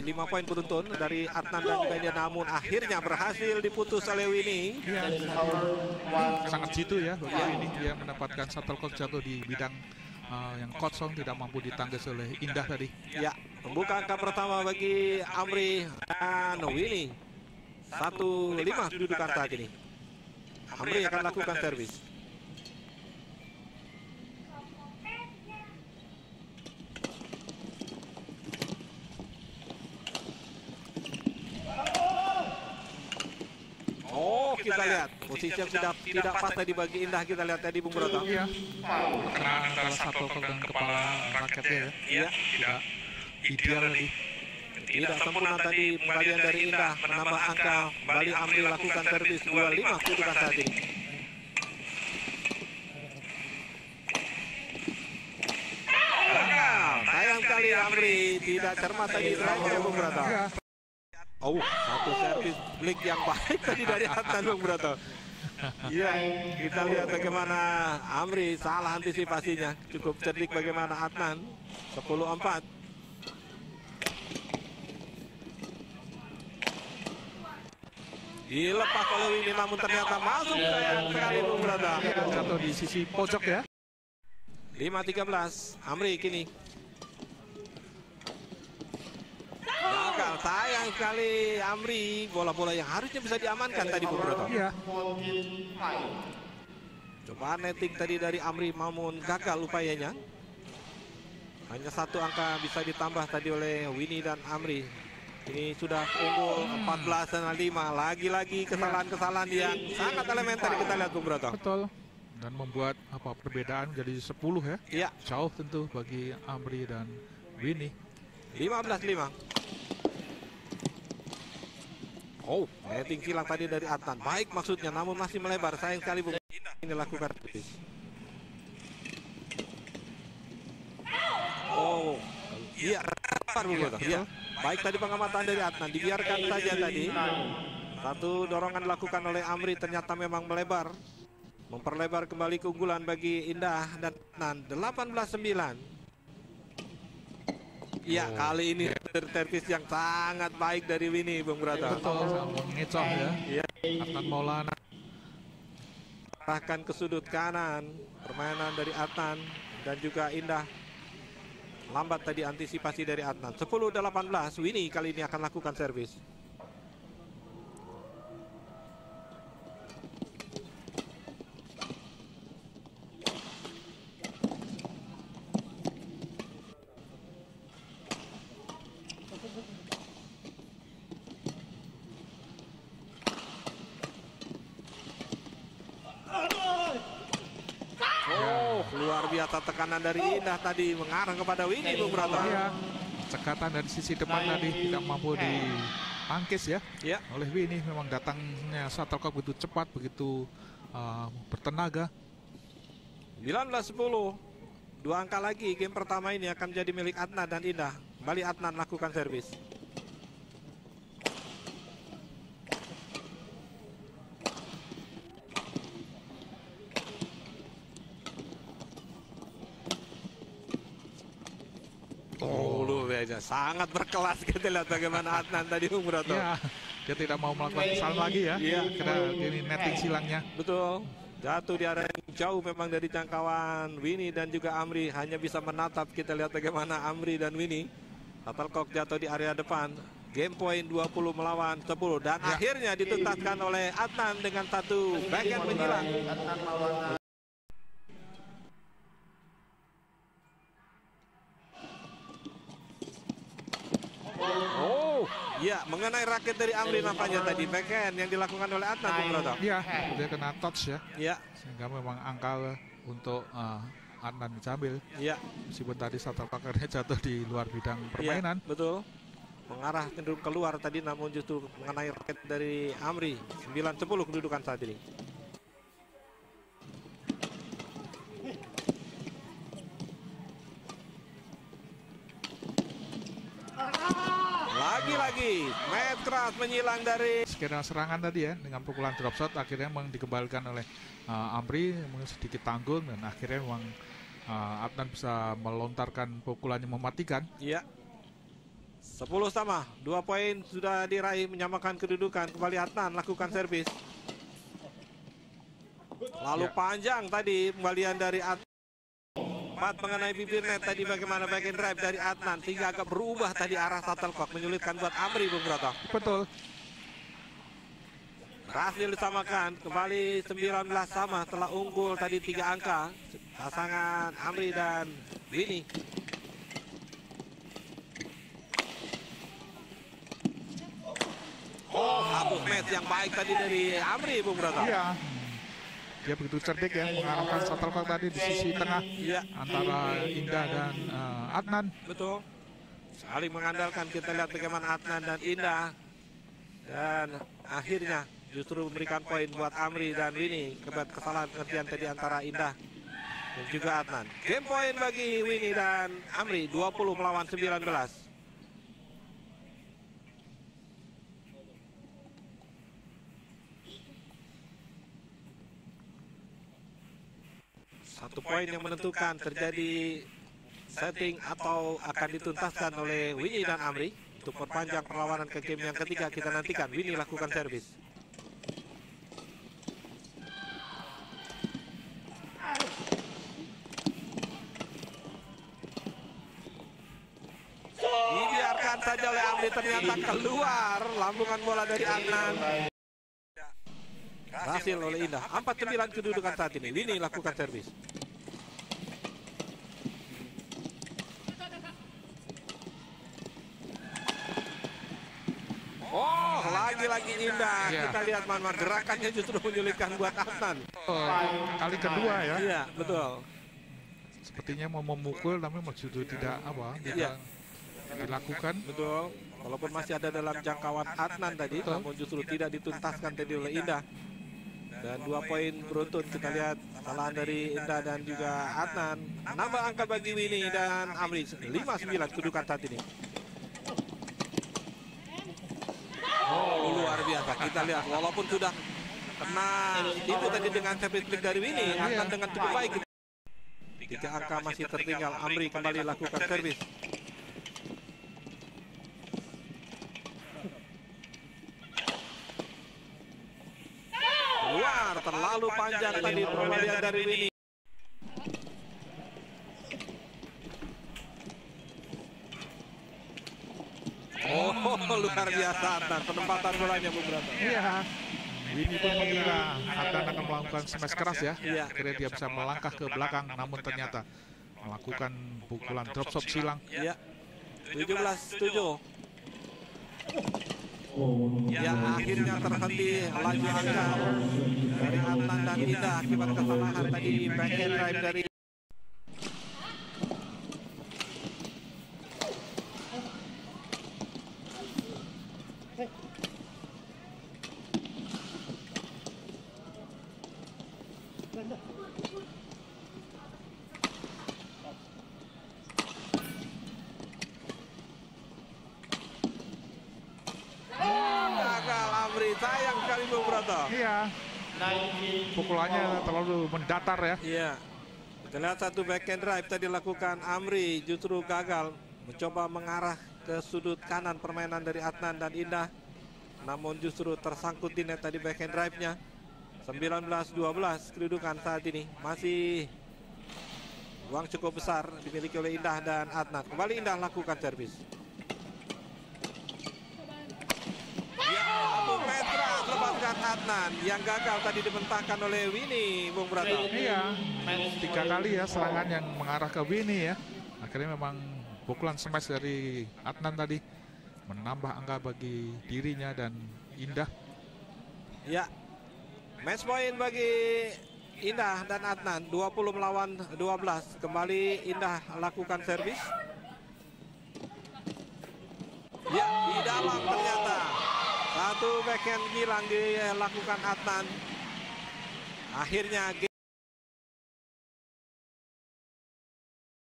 5 poin beruntun dari Adnan dan juga Indah, namun akhirnya berhasil diputus oleh Winnie. Ya, sangat jitu ya bagi ini, dia mendapatkan shuttlecock jatuh di bidang yang kosong, tidak mampu ditangges oleh Indah tadi. Ya, membuka angka pertama bagi Amri dan Winnie. 1-5 kedudukan saat ini. Amri akan lakukan servis. Oh, kita lihat posisi yang sudah tidak pas tadi bagi Indah, kita lihat tadi Bung Broto. Iya, karena antara shuttlecock dan kepala raketnya ya, tidak ideal tadi. Tidak sempurna tadi pembalian dari Indah, menambah angka. Kembali Amri lakukan servis 2-5 kedudukan saat ini. Sayang sekali Amri tidak cermat tadi terakhir Bung Broto. Oh, satu servis blik yang baik tadi dari Adnan Bung Broto. Iya, kita lihat bagaimana Amri salah antisipasinya. Cukup cerdik bagaimana Adnan. 10-4. Dilepas oleh Winnie, namun ternyata masuk, sayang sekali Bung Broto. Jatuh di sisi pojok ya. 5-13, Amri kini. Gagal, sayang sekali Amri. Bola-bola yang harusnya bisa diamankan tadi Bung Broto. Iya. Coba netting tadi dari Amri, namun gagal upayanya. Hanya satu angka bisa ditambah tadi oleh Winnie dan Amri. Ini sudah unggul 14-5. Lagi-lagi kesalahan-kesalahan yang sangat elementer kita lihat Bung Broto. Betul. Dan membuat perbedaan jadi 10 ya. Iya. Jauh tentu bagi Amri dan Winnie. 15-5. Oh, netting silang tadi dari Adnan. Baik maksudnya, namun masih melebar. Sayang sekali Bung. Ini lakukan. Oh, iya. Bung Broto. Iya. Baik tadi pengamatan dari Adnan. Dibiarkan saja tadi. Satu dorongan dilakukan oleh Amri, ternyata memang melebar. Memperlebar kembali keunggulan bagi Indah dan Adnan. 18-9. Iya, kali ini servis yang sangat baik dari Winnie Bung Broto. Betul, mengecoh ya. Iya. Adnan Maulana Arahkan ke sudut kanan. Permainan dari Adnan dan juga Indah. Lambat tadi antisipasi dari Adnan. 10-18, Winnie kali ini akan lakukan servis. Luar biasa tekanan dari Indah tadi mengarah kepada Winnie Bung Broto. ya. Cekatan dari sisi depan tadi tidak mampu ditangkis ya. Ya. Oleh Winnie, memang datangnya shuttlecock begitu cepat, begitu bertenaga. 19-10. 2 angka lagi, game pertama ini akan menjadi milik Adnan dan Indah. Kembali Adnan lakukan servis. Oh, luar biasa. Sangat berkelas kita lihat bagaimana Adnan tadi Bung Broto. Ya, dia tidak mau melakukan kesalahan lagi ya. Iya. Karena ini netting silangnya. Betul. Jatuh di area yang jauh memang dari jangkauan Winnie dan juga Amri. Hanya bisa menatap, kita lihat bagaimana Amri dan Winnie. Shuttlecock jatuh di area depan. Game point 20 melawan 10. Dan akhirnya dituntaskan oleh Adnan dengan satu backhand menyilang. Oh, ya, mengenai raket dari Amri nampaknya tadi backhand yang dilakukan oleh Adnan Bung Broto. Iya, dia kena touch ya. Ya, Sehingga memang angka untuk Adnan diambil. ya, Meskipun tadi shuttlecock-nya jatuh di luar bidang ya, permainan. betul. Mengarah cenderung keluar tadi, namun justru mengenai raket dari Amri. 9-10 kedudukan saat ini. Lagi-lagi Matt keras menyilang dari Skema serangan tadi ya, dengan pukulan drop shot akhirnya memang dikembalikan oleh Amri, memang sedikit tanggung, dan akhirnya memang Adnan bisa melontarkan pukulan yang mematikan. ya 10 sama, 2 poin sudah diraih menyamakan kedudukan. Kembali Adnan lakukan servis. Lalu panjang tadi kembalian dari Adnan. 4 mengenai bibir net tadi, bagaimana back and drive dari Adnan sehingga agak berubah tadi arah shuttlecock, menyulitkan buat Amri, Bung Broto. Betul. Berhasil disamakan, kembali 19 sama setelah unggul tadi 3 angka pasangan Amri dan Winnie. Satu match yang baik tadi dari Amri, Bung Broto. Iya. Dia begitu cerdik ya, mengarahkan shuttlecock tadi di sisi tengah antara Indah dan Adnan. Betul. Saling mengandalkan, kita lihat bagaimana Adnan dan Indah. Dan akhirnya justru memberikan poin buat Amri dan Winnie. Kebat kesalahan pengertian tadi antara Indah dan juga Adnan. Game poin bagi Winnie dan Amri, 20 melawan 19. Satu poin yang menentukan, terjadi setting atau akan dituntaskan oleh Winnie dan Amri untuk perpanjang perlawanan ke game yang ketiga. Kita nantikan. Winnie lakukan servis. Dibiarkan saja oleh Amri, ternyata keluar lambungan bola dari Adnan. Berhasil oleh Indah. 4-9 kedudukan saat ini. Winnie lakukan servis. Oh, lagi-lagi Indah. Kita lihat mana gerakannya justru menyulitkan buat Adnan. Kali kedua ya. Iya, betul. Sepertinya mau memukul tapi justru tidak dilakukan. Betul. Walaupun masih ada dalam jangkauan Adnan tadi, namun justru tidak dituntaskan tadi oleh Indah. Dan 2 poin beruntun, kita lihat kesalahan dari Indah dan juga Adnan. Nambah angka bagi Winnie dan Amri, 5-9 kedudukan saat ini. Oh, luar biasa. Kita lihat walaupun sudah kena itu tadi dengan service flick dari Winnie, Adnan dengan cukup baik. 3 angka masih tertinggal. Amri kembali lakukan servis. Keluar, terlalu panjang tadi pembalian dari Winnie. Oh, luar biasa Adnan, penempatan bolanya, Bung Broto. Iya. Winnie pun mengira Adnan akan melakukan smash keras ya. Akhirnya dia bisa melangkah ke belakang, namun ternyata melakukan pukulan drop shot silang. Iya. 17-7. Ya, akhirnya terhenti laju angka dari Adnan dan Indah akibat kesalahan tadi back hand drive dari sayang sekali, Bung Broto. Iya. Pukulannya terlalu mendatar ya. Iya. Kita lihat satu backhand drive tadi dilakukan Amri, justru gagal mencoba mengarah ke sudut kanan permainan dari Adnan dan Indah. Namun justru tersangkut di net tadi backhand drive-nya. 19-12 kedudukan saat ini. Masih uang cukup besar dimiliki oleh Indah dan Adnan. Kembali Indah lakukan servis. Lepaskan Adnan yang gagal tadi dibentangkan oleh Winnie, Bung Broto. Iya, 3 kali ya serangan yang mengarah ke Winnie ya. Akhirnya memang pukulan smash dari Adnan tadi menambah angka bagi dirinya dan Indah. Ya, match point bagi Indah dan Adnan, 20 melawan 12. Kembali Indah lakukan servis. Ya, di dalam ternyata. Satu backhand hilang dilakukan Adnan. Akhirnya